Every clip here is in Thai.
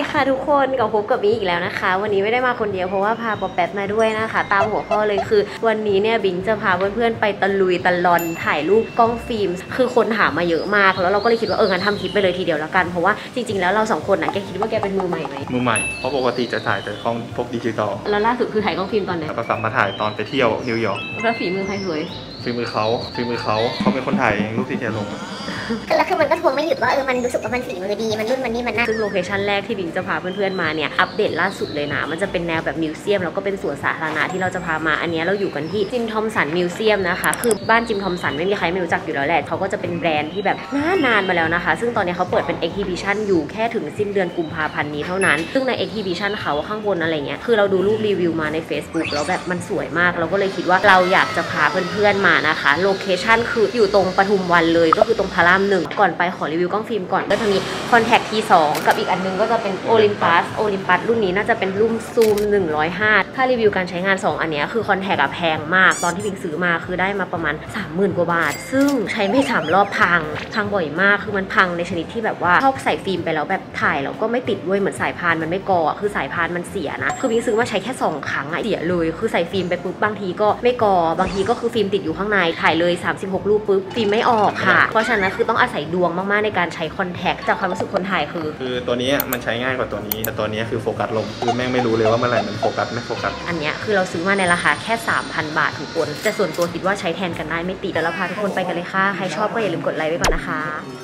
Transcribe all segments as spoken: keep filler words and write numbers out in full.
ค่ะทุกคนกับพบกับบิงอีกแล้วนะคะวันนี้ไม่ได้มาคนเดียวเพราะว่าพาป๊อปแป๊บมาด้วยนะคะตามหัวข้อเลยคือวันนี้เนี่ยบิงจะพาเพื่อนๆไปตะลุยตะลอนถ่ายรูปกล้องฟิล์มคือคนถามมาเยอะมากแล้วเราก็เลยคิดว่าเอองั้นทำคลิปไปเลยทีเดียวแล้วกันเพราะว่าจริงๆแล้วเราสองคนนะแกคิดว่าแกเป็นมือใหม่ไหมมือใหม่เพราะปกติจะถ่ายแต่กล้องพวกดิจิตอลแล้วล่าสุดคือถ่ายกล้องฟิล์มตอนไหนแล้วก็กลับมาถ่ายตอนไปเที่ยวนิวยอร์กแล้วฝีมือใครสวยฝีมือเขาฝีมือเขาเขาเป็นคนถ่ายเองรูปที่แกลงแล้วคือมันก็ทวงไม่หยุดว่าเออมันรู้สึกว่ามันฝีมือดีมันรุ่นมันนี่มันน่าซึ่งโลเคชั่นแรกที่บิงจะพาเพื่อนๆมาเนี่ยอัปเดตล่าสุดเลยนะมันจะเป็นแนวแบบมิวเซียมแล้วก็เป็นสวนสาธารณะที่เราจะพามาอันนี้เราอยู่กันที่จิมทอมสันมิวเซียมนะคะคือบ้านจิมทอมสันไม่มีใครไม่รู้จักอยู่แล้วแหละเขาก็จะเป็นแบรนด์ที่แบบนานๆมาแล้วนะคะซึ่งตอนนี้เขาเปิดเป็นเอ็กซิบิชันอยู่แค่ถึงสิ้นเดือนกุมภาพันธ์นี้เท่านั้นซึ่งในเอ็กซิบิชันเขาข้างบนอะไรเงี้ยคือเราดูรูปรีวิวมาใน Facebook แล้วแบบมันสวยมากเราก็เลยคิดว่าเราอยากจะพาเพื่อนๆมานะคะโลเคชั่นคืออยู่ตรงปทุมวันเลยก็คือตรงพระรามหนึ่งก่อนไปขอรีวิวกล้องฟิล์มก่อนก็จะมี Contact ที สองกับอีกอันนึงก็จะเป็น Olympus Olympus รุ่นนี้น่าจะเป็นรุ่นซูมหนึ่งร้อยห้าถ้ารีวิวการใช้งานสองอันนี้คือ Contact อะแพงมากตอนที่บิงซื้อมาคือได้มาประมาณ สามหมื่น กว่าบาทซึ่งใช้ไม่สามรอบพังพังบ่อยมากคือมันพังในชนิดที่แบบว่าชอบใส่ฟิล์มไปแล้วแบบถ่ายแล้วก็ไม่ติดด้วยเหมือนสายพานมันไม่กอคือสายพานมันเสียนะคือบิงซื้อมาใช้แค่สองครั้งอะเสียเลยคือใส่ฟิล์มไปปุ๊บบางทีก็ไม่กอบางทีก็คือฟิล์มติดอยู่ข้างในถ่ายเลยสามสิบหกรูปปุ๊บฟิล์มไม่ออกค่ะเพราะฉะนั้นคือต้องอาศัยดวงมากๆในการใช้คอนแทคจากความรู้สึกคนถ่ายคือคือตัวนี้มันใช้ง่ายกว่าตัวนี้แต่ตัวนี้คือโฟกัสลงคือแม่งไม่รู้เลยว่าเมื่อไหร่มันโฟกัสไม่โฟกัสอันนี้คือเราซื้อมาในราคาแค่ สามพัน บาททุกคนแต่ส่วนตัวคิดว่าใช้แทนกันได้ไม่ติดเดี๋ยวเราพาทุกคนไปกันเลยค่ะใครชอบก็อย่าลืมกดไลค์ไว้ก่อนนะคะ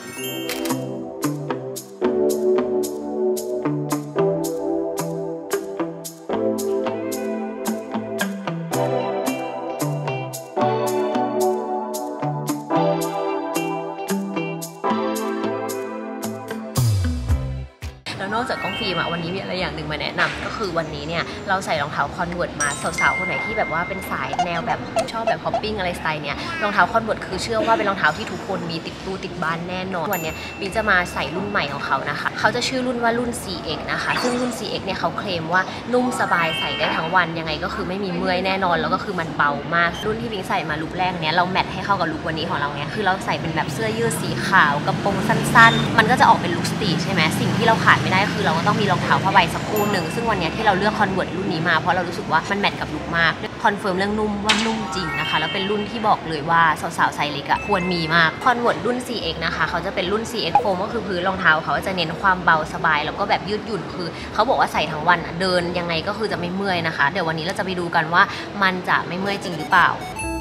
นอกจากกล้องฟิล์มอะวันนี้มีอะไรอย่างหนึ่งมาแนะนำก็คือวันนี้เนี่ยเราใส่รองเท้าคอนเวิร์ตมาสาวๆคนไหนที่แบบว่าเป็นสายแนวแบบชอบแบบฮอปปิ้งอะไรสไตล์เนี้ยรองเท้าคอนเวิร์ตคือเชื่อว่าเป็นรองเท้าที่ทุกคนมีติดตู้ติดบ้านแน่นอนวันนี้บิงจะมาใส่รุ่นใหม่ของเขานะคะเขาจะชื่อรุ่นว่ารุ่น ซี เอ็กซ์ นะคะซึ่งรุ่น ซี เอ็กซ์ เนี่ยเขาเคลมว่านุ่มสบายใส่ได้ทั้งวันยังไงก็คือไม่มีเมื่อยแน่นอนแล้วก็คือมันเบามากรุ่นที่บิงใส่มาลุคแรกเนี้ยเราแมทให้เข้ากับลุควันนี้ของเราเนี่ยคือเราใส่เป็นแบบเสื้อยืดสีขาวกระโปรงสั้นๆมันก็จะออกเป็นลุคสตรีทใช่ไหมสิ่งที่เราขาดไม่ได้คือเราก็ต้องมีรองเท้าผ้าใบสักคู่หนึ่งซึ่งวันนี้ที่เราเลือกคอนเวิร์ตรุ่นนี้มาเพราะเรารู้สึกว่ามันแมทกับลุคมากคอนเฟิร์มเรื่องนุ่มว่านุ่มจริงนะคะแล้วเป็นรุ่นที่บอกเลยว่าสาวๆไซส์เล็กอะควรมีมากคอนเวิร์ตรุ่น ซี เอ็กซ์ นะคะเขาจะเป็นรุ่น ซี เอ็กซ์ โฟมก็คือพื้นรองเท้าเขาจะเน้นความเบาสบายแล้วก็แบบยืดหยุ่นคือเขาบอกว่าใส่ทั้งวันเดินยังไงก็คือจะไม่เมื่อยนะคะเดี๋ยววันนี้เราจะไปดูกันว่ามันจะไม่เมื่อยจริงหรือเปล่า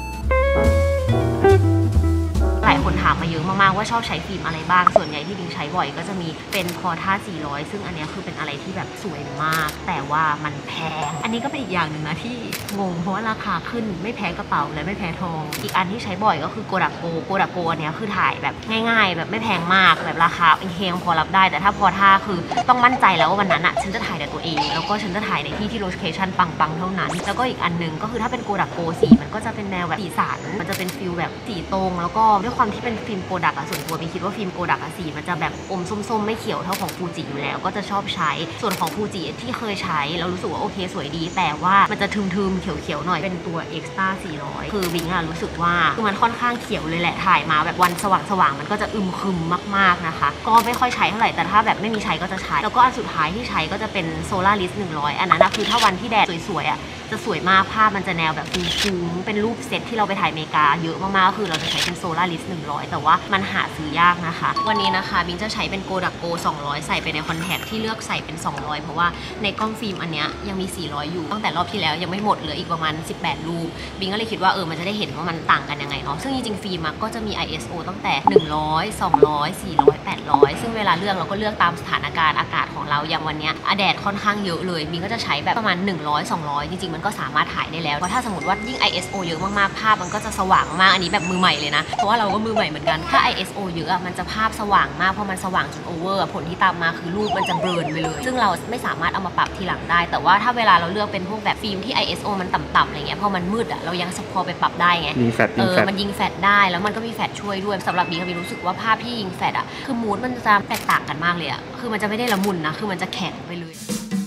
หลายคนถามมาเยอะมากๆว่าชอบใช้ฟิล์มอะไรบ้างส่วนใหญ่ที่บิงใช้บ่อยก็จะมีเป็นพอท่าสี่ร้อยซึ่งอันนี้คือเป็นอะไรที่แบบสวยมากแต่ว่ามันแพงอันนี้ก็เป็นอีกอย่างหนึ่งนะที่งงเพราะว่าราคาขึ้นไม่แพ้กระเป๋าและไม่แพ้ทองอีกอันที่ใช้บ่อยก็คือโกดักโกโกดักโกอันนี้คือถ่ายแบบง่ายๆแบบไม่แพงมากแบบราคาเองพอรับได้แต่ถ้าพอท่าคือต้องมั่นใจแล้วว่าวันนั้นอะฉันจะถ่ายแต่ตัวเองแล้วก็ฉันจะถ่ายในที่ที่โลเคชั่นปังๆเท่านั้นแล้วก็อีกอันนึงก็คือถ้าเป็นโกดักโกสีมันก็จะเป็นแนวแบบสีสันมันจะเป็นฟิลแบบสีตรงแล้วก็ด้วยความที่เป็นฟิล์มโกดักอะส่วนตัวมีคิดว่าฟิล์มโกดักอะสีมันจะแบบอมส้มๆไม่เขียวเท่าของฟูจิอยู่แล้วก็จะชอบใช้ส่วนของฟูจิที่เคยใช้แล้วรู้สึกว่าโอเคสวยดีแต่ว่ามันจะทึมๆเขียวๆหน่อยเป็นตัว Extra สี่ร้อยคือบิงอะรู้สึกว่าคือมันค่อนข้างเขียวเลยแหละถ่ายมาแบบวันสว่างๆมันก็จะอึมครึมมากๆนะคะก็ไม่ค่อยใช้เท่าไหร่แต่ถ้าแบบไม่มีใช้ก็จะใช้แล้วก็อันสุดท้ายที่ใช้ก็จะเป็น Solaris หนึ่งร้อยอันนั้นนะคือถ้าวันที่แดดสวยๆอะจะสวยมากภาพมันจะแนวแบบฟุ้งๆเป็นรูปเซตที่เราไปถ่ายอเมริกาเยอะมากๆก็คือเราจะใช้เป็น Solaris หนึ่งร้อยแต่ว่ามันหาซื้อยากนะคะวันนี้นะคะบิงจะใช้เป็นโกดักโกสองร้อยใส่ไปในคอนแทคที่เลือกใส่เป็นสองร้อยเพราะว่าในกล้องฟิล์มอันเนี้ยยังมีสี่ร้อยอยู่ตั้งแต่รอบที่แล้วยังไม่หมดเหลืออีกประมาณสิบแปดรูปบิงก็เลยคิดว่าเออมันจะได้เห็นว่ามันต่างกันยังไงเนาะซึ่งจริงๆฟิล์มก็จะมี ไอ เอส โอ ตั้งแต่หนึ่งร้อย สองร้อย สี่ร้อย แปดร้อยซึ่งเวลาเลือกเราก็เลือกตามสถานการณ์อากาศของเราอย่างวันเนี้ยแดดค่อนข้างเยอะเลยบิงก็จะใช้แบบประมาณหนึ่งร้อย สองร้อยจริงๆมันก็สามารถถ่ายได้แล้วเพราะถ้าสมมติว่ายิ่ง ไอ เอส โอ เยอะมากๆภาพมันก็จะสว่างมากอันนี้แบบมือใหม่เลยนะเพราะว่าเราก็มือใหม่เหมือนกันถ้า ไอ เอส โอ เยอะมันจะภาพสว่างมากเพราะมันสว่างจนโอเวอร์ผลที่ตามมาคือรูปมันจะเบลอไปเลยซึ่งเราไม่สามารถเอามาปรับทีหลังได้แต่ว่าถ้าเวลาเราเลือกเป็นพวกแบบฟิล์มที่ ไอ เอส โอ มันต่ำๆอะไรเงี้ยพอมันมืดอะเรายังพอไปปรับได้ไงยิงแฟลชเออมันยิงแฟลชได้แล้วมันก็มีแฟลชช่วยด้วยสำหรับบีบีรู้สึกว่าภาพที่ยิงแฟลชอะคือมูดมันจะแตกต่างกันมากเลยอะคือมันจะไม่ได้ละมุนนะคือมันจะแข็งไปเลย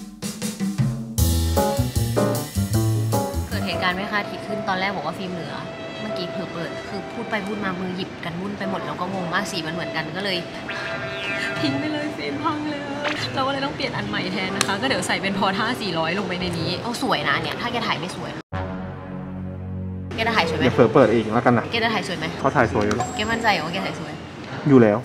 เกิดเหตุการณ์ไม่คาดคิดขึ้นตอนแรกบอกว่าฟิล์มเหลือเมื่อกี้เผลอเปิดคือพูดไปพูดมามือหยิบกันวุ่นไปหมดแล้วก็งงมากสีมันเหมือนกันก็เลยทิ้งไปเลยสิฟิล์มพังเลยเราก็เลยต้องเปลี่ยนอันใหม่แทนนะคะก็เดี๋ยวใส่เป็นพอท่าสี่ร้อยลงไปในนี้เอาสวยนะเนี่ยถ้าแกถ่ายไม่สวยแกจะถ่ายสวยไหมเดี๋ยวเผลอเปิดเองแล้วกันนะแกจะถ่ายสวยไหมเขาถ่ายสวยอยู่แกมั่นใจเหรอว่าแกถ่ายสวยอยู่แล้ว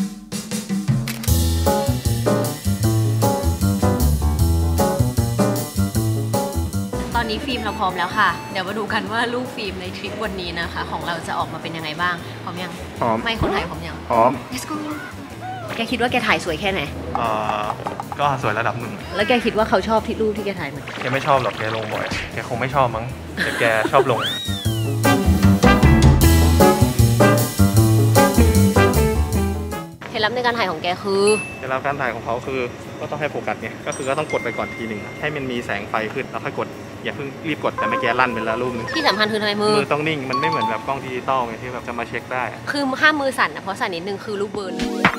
ตอนนี้ฟิล์มเราพร้อมแล้วค่ะเดี๋ยวมาดูกันว่ารูปฟิล์มในทริปวันนี้นะคะของเราจะออกมาเป็นยังไงบ้างพร้อมยังพร้อมไม่คนถ่ายพร้อมยังพร้อม let's go แกคิดว่าแกถ่ายสวยแค่ไหนเอ่อก็สวยระดับหนึ่งแล้วแกคิดว่าเขาชอบที่รูปที่แกถ่ายไหมแกไม่ชอบหรอกแกลงบ่อยแกคงไม่ชอบมั้งแต่แกชอบลงเคล็ดลับในการถ่ายของแกคือเคล็ดลับการถ่ายของเขาคือก็ต้องให้โฟกัสไงก็คือก็ต้องกดไปก่อนทีหนึ่งให้มันมีแสงไฟขึ้นแล้วค่อยกดอย่าเพิ่งรีบกดแต่ไม่แกลั่นไปแล้วรูปนึงที่สำคัญคือทำไมมือมือต้องนิ่งมันไม่เหมือนแบบกล้องดิจิตอลไงที่แบบจะมาเช็คได้คือห้ามมือสั่นนะเพราะสั่นนิดนึงคือรูปเบิร์น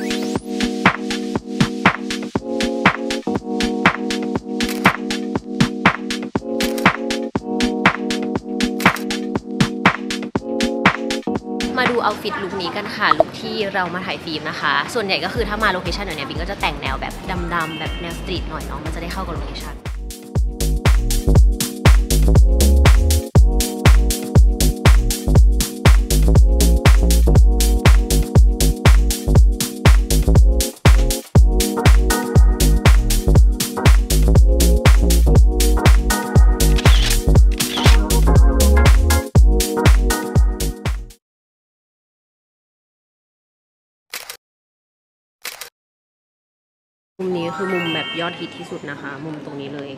มาดูเอาฟิตลุคนี้กันค่ะลุคที่เรามาถ่ายฟิล์มนะคะส่วนใหญ่ก็คือถ้ามาโลเคชั่นแบบนี้บิงก็จะแต่งแนวแบบดำๆแบบแนวสตรีทหน่อยเนาะมันจะได้เข้ากับโลเคชั่นมุมนี้คือมุมแบบยอดฮิตที่สุดนะคะมุมตรงนี้เลย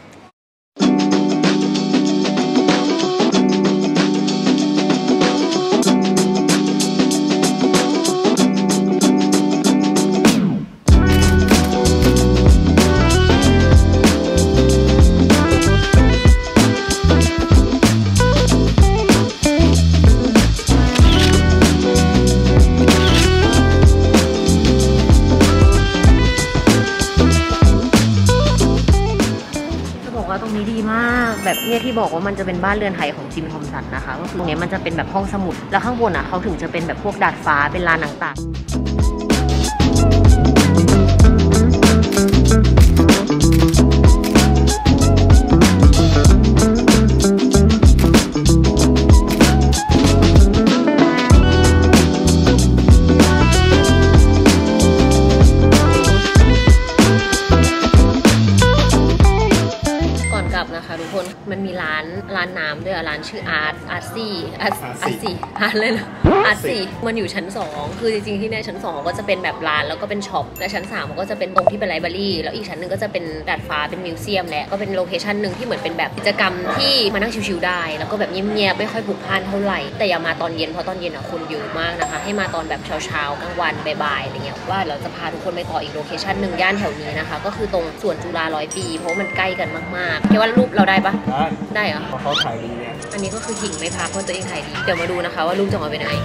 แบบเนี่ยที่บอกว่ามันจะเป็นบ้านเรือนไทยของจิมทอมสันนะคะก็คือตรงนี้มันจะเป็นแบบห้องสมุดแล้วข้างบนอ่ะเขาถึงจะเป็นแบบพวกดาดฟ้าเป็นลานต่างๆมันมีร้านร้านน้ำด้วยร้านชื่ออาร์ตอาร์ซี่อาร์อาร์ซี่อาร์เลยนะอาร์ซี่มันอยู่ชั้นสองคือจริงๆที่ในชั้นสองก็จะเป็นแบบร้านแล้วก็เป็นช็อปและชั้นสามก็จะเป็นตรงที่เป็นไลบรารีแล้วอีกชั้นหนึ่งก็จะเป็นดาดฟ้าเป็นมิวเซียมและก็เป็นโลเคชั่นหนึ่งที่เหมือนเป็นแบบกิจกรรมที่มานั่งชิวๆได้แล้วก็แบบเงียบๆไม่ค่อยผูกพันเท่าไหร่แต่อย่ามาตอนเย็นเพราะตอนเย็นอ่ะคนเยอะมากนะคะให้มาตอนแบบเช้าๆกลางวันบ่ายๆอะไรเงี้ยว่าเราจะพาทุกคนไปต่ออีกโลเคชั่นหนึ่งย่านแถวนี้นะคะก็คือตรงสวนจุฬาร้อยปีเพราะมันใกล้กันมากๆแค่ว่ารูปเราได้ปะได้ได้เหรอเขาถ่ายดีเนี่ยอันนี้ก็คือหิ่งไม่พักเพราะตัวเองถ่ายดีเดี๋ยวมาดูนะคะว่ารูปจะออกมาเป็นยังไง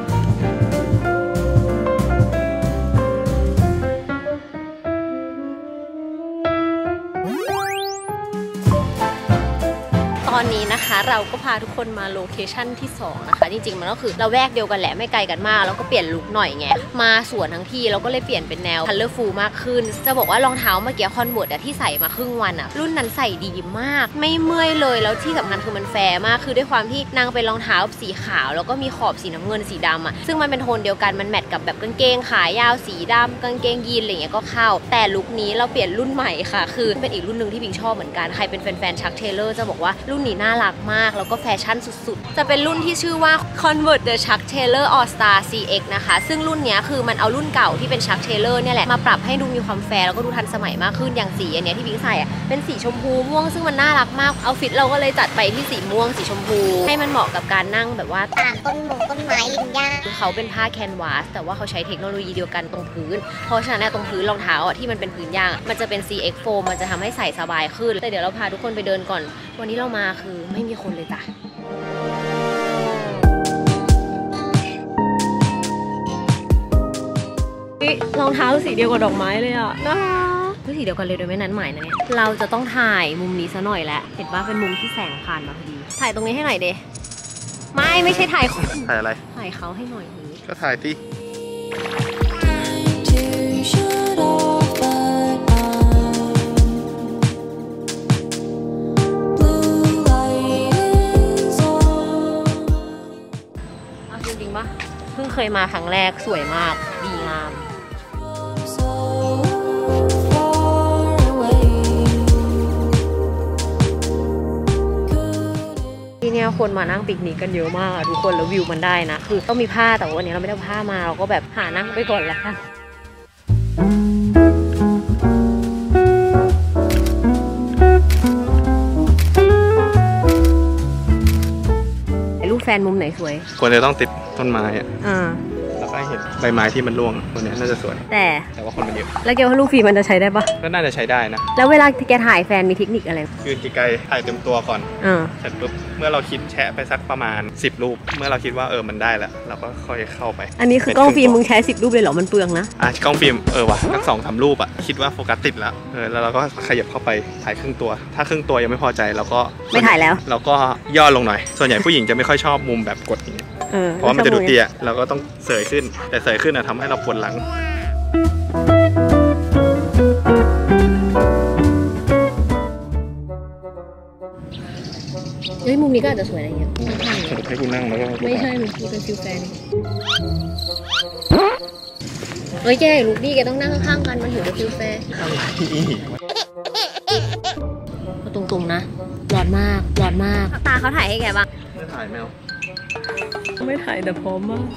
ตอนนี้นะคะเราก็พาทุกคนมาโลเคชั่นที่สองนะคะจริงๆมันก็คือเราแวกเดียวกันแหละไม่ไกลกันมากแล้วก็เปลี่ยนลุคหน่อยไงมาสวนทั้งที่เราก็เลยเปลี่ยนเป็นแนวคัลเลอร์ฟูลมากขึ้นจะบอกว่ารองเท้าเมื่อกี้คอนเวิร์ตที่ใส่มาครึ่งวันอะรุ่นนั้นใส่ดีมากไม่เมื่อยเลยแล้วที่สำคัญคือมันแฟร์มากคือด้วยความที่นางเป็นรองเท้าสีขาวแล้วก็มีขอบสีน้ำเงินสีดำอะซึ่งมันเป็นโทนเดียวกันมันแมทกับแบบกางเกงขายาวสีดำกางเกงยีนอะไรเงี้ยก็เข้าแต่ลุคนี้เราเปลี่ยนรุ่นใหม่ค่ะคือเป็นอีกรุ่นนึงที่บิงชอบเหมือนกันใครเป็นแฟนๆชักเทเลอร์จะบอกว่ารุ่นนี้น่ารักมากแล้วก็แฟชั่นสุดๆจะเป็นรุ่นที่ชื่อว่า Convert the Chuck Taylor All Star ซี เอ็กซ์ นะคะซึ่งรุ่นนี้คือมันเอารุ่นเก่าที่เป็น Chuck Taylor เนี่ยแหละมาปรับให้ดูมีความแฟร์แล้วก็ดูทันสมัยมากขึ้นอย่างสีอันเนี้ยที่บิงใส่อ่ะเป็นสีชมพูม่วงซึ่งมันน่ารักมากเอาฟิตเราก็เลยจัดไปที่สีม่วงสีชมพูให้มันเหมาะกับการนั่งแบบว่าตามต้นบงต้นไม้ริมหญ้าเขาเป็นผ้าแคนวาสแต่ว่าเขาใช้เทคโนโลยีเดียวกันตรงพื้นเพราะฉะนั้นตรงพื้นรองเท้าอ่ะที่มันเป็นพื้นยางมันจะเป็น ซี เอ็กซ์ โฟม มันจะทำให้ใส่สบายขึ้นแต่เดี๋ยวเราพาทุกคนไปเดินก่อนวันนี้เรามาคือไม่มีคนเลยจ้ะรองเท้าสีเดียวกับดอกไม้เลยอ่ะน่ารักสีเดียวกันเลยโดยไม่นั้นหมายนะเนี่ยเราจะต้องถ่ายมุมนี้ซะหน่อยแหละเห็นว่าเป็นมุมที่แสงผ่านมาพอดีถ่ายตรงนี้ให้หน่อยเดไม่ไม่ใช่ถ่ายคนถ่ายอะไรถ่ายเขาให้หน่อยนี้ก็ถ่ายที่เคยมาครั้งแรกสวยมากดีงามที่เนี่ยคนมานั่งปิกนิกกันเยอะมากทุกคนแล้ววิวมันได้นะคือต้องมีผ้าแต่ว่าวันนี้เราไม่ได้ผ้ามาเราก็แบบหานั่งไปก่อนแล้วกันรูปแฟนมุมไหนสวยควรจะต้องติดต้นไม้อ่ะอ่าแล้วก็เห็นใบไม้ที่มันร่วงตัวนี้น่าจะสวยแต่แต่ว่าคนมันเยอะแล้วแกว่ารูปฟิล์มมันจะใช้ได้ปะก็น่าจะใช้ได้นะแล้วเวลาแกถ่ายแฟนมีเทคนิคอะไรยืนไกลๆถ่ายเต็มตัวก่อนอ่าเสร็จปุ๊บเมื่อเราคิดแชะไปสักประมาณสิบรูปเมื่อเราคิดว่าเออมันได้แล้วเราก็ค่อยเข้าไปอันนี้คือกล้องฟิล์มมึงใช้สิบรูปเลยเหรอมันเปลืองนะอ่ะกล้องฟิล์มเออว่ะทั้งสองสามรูปอ่ะคิดว่าโฟกัสติดแล้วเออแล้วเราก็ขยับเข้าไปถ่ายครึ่งตัวถ้าครึ่งตัวยังไม่พอใจเราก็ไม่ถ่ายแล้วเราก็ย่อลงหน่อยส่วนใหญ่ผู้หญิงจะไม่ค่อยชอบมุมแบบกดอย่างเงี้ยเพราะว่ามันจะดูเตี้ยเราก็ต้องเสยขึ้นแต่เสยขึ้นนะทำให้เราปวดหลังเฮ้ยมุมนี้ก็อาจจะสวยอะไรเงี้ยสรุปให้กูนั่งแล้วก็ไม่ใช่หนูคือเป็นฟิลแฟนเฮ้ยแกลูกนี่แกต้องนั่งข้างๆกันมันถึงจะฟิลแฟนตรงๆนะร้อนมากร้อนมากตาเขาถ่ายให้แกบ้างไม่ถ่ายแมวไม่ถ่ายแต่พร้อมมาก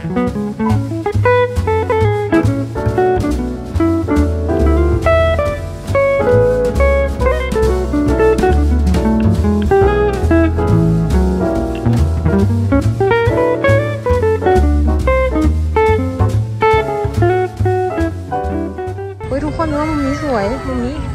เฮ้ยทุกคนว่ามุมนี้สวยมุมนี้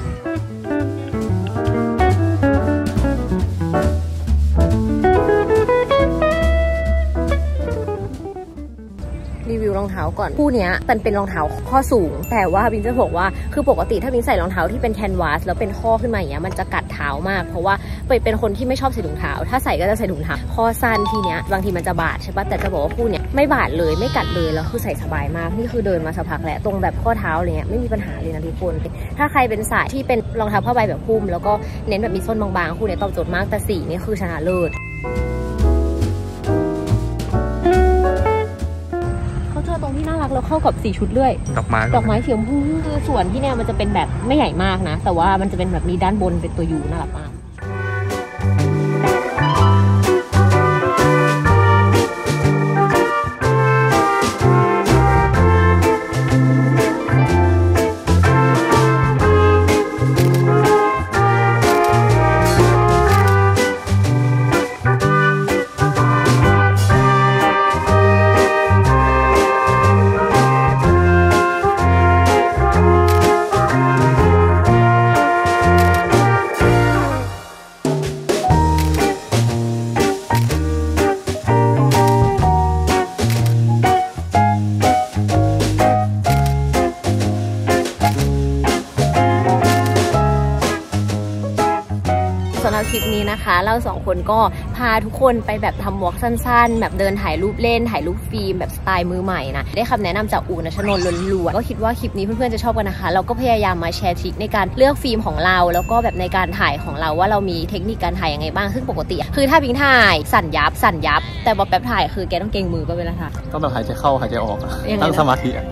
รีวิวรองเท้าก่อนคู่นี้มันเป็นรองเท้าข้อสูงแต่ว่าบินจะบอกว่าคือปกติถ้าบินใส่รองเท้าที่เป็นแคนวาสแล้วเป็นข้อขึ้นมาอย่างเงี้ยมันจะกัดเท้ามากเพราะว่าเป็นคนที่ไม่ชอบใส่ถุงเท้าถ้าใส่ก็จะใส่ถุงเท้าข้อสั้นทีเนี้ยบางทีมันจะบาดใช่ปะแต่จะบอกว่าคู่เนี้ยไม่บาดเลยไม่กัดเลยแล้วคือใส่สบายมากนี่คือเดินมาสักพักแหละตรงแบบข้อเท้าอะไรเงี้ยไม่มีปัญหาเลยนะทุกคนถ้าใครเป็นสายที่เป็นรองเท้าผ้าใบแบบหุ้มแล้วก็เน้นแบบมีส้นบางๆคู่เนี้ยตอบโจทย์มากแต่สีนี่คือชนะเลิศตรงที่น่ารักแล้วเข้ากับสีชุดด้วยดอกไม้ดอกไม้เขียวพูคือส่วนที่เนี่ยมันจะเป็นแบบไม่ใหญ่มากนะแต่ว่ามันจะเป็นแบบมีด้านบนเป็นตัวยูน่ารักมากสำหรับคลิปนี้นะคะเราสองคนก็พาทุกคนไปแบบทำวอล์กสั้นๆแบบเดินถ่ายรูปเล่นถ่ายรูปฟิล์มแบบสไตล์มือใหม่นะได้คำแนะนำจากอู๋ณชนนท์ล้วนๆก็คิดว่าคลิปนี้เพื่อนๆจะชอบกันนะคะเราก็พยายามมาแชร์ทริคในการเลือกฟิล์มของเราแล้วก็แบบในการถ่ายของเราว่าเรามีเทคนิคการถ่ายยังไงบ้างซึ่งปกติคือถ้าพิงถ่ายสั่นยับสั่นยับแต่บอกแบบถ่ายคือแกต้องเก่งมือก็เวลาถ่ายต้องแบบหายใจเข้าหายใจออกตั้งสมาธิอ่ะ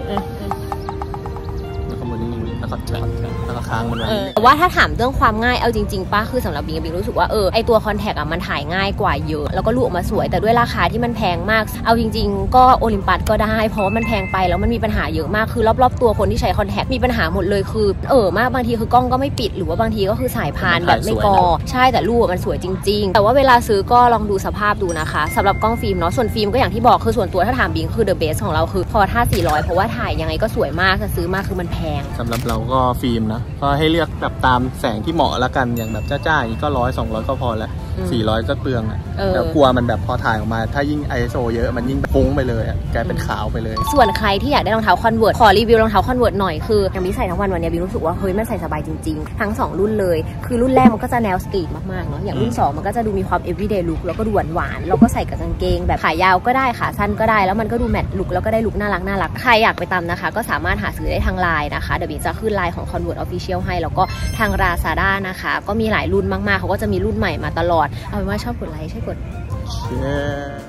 แล้วก็แล้วก็ค้างมันไว้แต่ว่าถ้าถามเรื่องความง่ายเอาจริงๆป้าคือสำหรับบิงบิงรู้สึกว่าเออไอตัวคอนแทคอะมันถ่ายง่ายกว่าเยอะแล้วก็รูปออกมาสวยแต่ด้วยราคาที่มันแพงมากเอาจริงๆก็โอลิมปัสก็ได้เพราะว่ามันแพงไปแล้วมันมีปัญหาเยอะมากคือรอบๆตัวคนที่ใช้คอนแทคมีปัญหาหมดเลยคือเออมากบางทีคือกล้องก็ไม่ปิดหรือว่าบางทีก็คือสายพานแบบไม่กอใช่แต่รูปมันสวยจริงๆแต่ว่าเวลาซื้อก็ลองดูสภาพดูนะคะสำหรับกล้องฟิล์มเนาะส่วนฟิล์มก็อย่างที่บอกคือส่วนตัวถ้าถามบิงคือเดอะเบสของเราคือพอท่าสี่ร้อยเพราะว่าถ่ายยังไงก็สวยมากแต่ซื้อมาคือมันแพงสำหรับเราก็ฟิล์มนะก็ให้เลือกแบบตามแสงที่เหมาะแล้วกันอย่างแบบจ้าๆอย่างนี้ก็ร้อยสองร้อยก็พอแล้วสี่ร้อยก็เปลืองอ่ะแต่กลัวมันแบบพอถ่ายออกมาถ้ายิ่ง ไอ เอส โอ เยอะมันยิ่งฟุ้งไปเลยอ่ะกลายเป็นขาวไปเลยส่วนใครที่อยากได้รองเท้าคอนเวิร์ตขอรีวิวรองเท้าคอนเวิร์ตหน่อยคือยังมีใส่ทั้งวันวันนี้บิวรู้สึกว่าเฮ้ยมันใส่สบายจริงๆทั้งสองรุ่นเลยคือรุ่นแรกมันก็จะแนวสตรีทมากๆเนาะอย่างรุ่นสองมันก็จะดูมีความ everyday look แล้วก็ดูหวานๆแล้วก็ใส่กับกางเกงแบบขายาวก็ได้ขาสั้นก็ได้แล้วมันก็ดูแมทลุคแล้วก็ได้ลุคน่ารักน่ารักใครอยากไปตามนะคะก็สามารถหาซื้อได้ทางไลน์นะคะเดี๋ยวบิวจะขึ้นไลน์ของ Convert Official ให้แล้วก็ทาง Lazada นะคะก็มีหลายรุ่นมากๆเขาก็จะมีรุ่นใหม่มาตลอดเอาเป็นว่าชอบกดไลค์ใช่กด